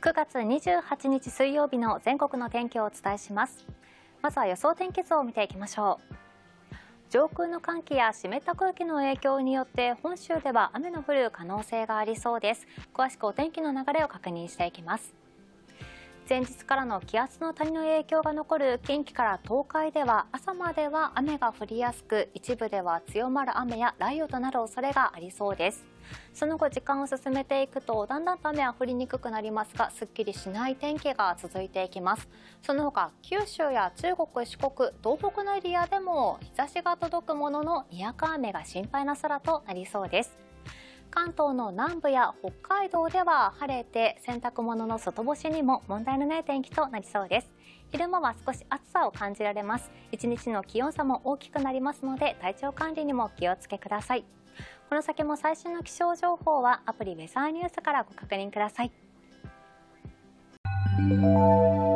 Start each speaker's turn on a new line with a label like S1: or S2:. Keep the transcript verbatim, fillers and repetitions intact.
S1: くがつにじゅうはちにち水曜日の全国の天気をお伝えします。まずは予想天気図を見ていきましょう。上空の寒気や湿った空気の影響によって本州では雨の降る可能性がありそうです。詳しくお天気の流れを確認していきます。前日からの気圧の谷の影響が残る近畿から東海では朝までは雨が降りやすく、一部では強まる雨や雷雨となる恐れがありそうです。その後時間を進めていくとだんだんと雨は降りにくくなりますが、すっきりしない天気が続いていきます。その他九州や中国、四国、東北のエリアでも日差しが届くもののにわか雨が心配な空となりそうです。関東の南部や北海道では晴れて洗濯物の外干しにも問題のない天気となりそうです。昼間は少し暑さを感じられます。一日の気温差も大きくなりますので体調管理にも気をつけください。この先も最新の気象情報はアプリウェザーニュースからご確認ください。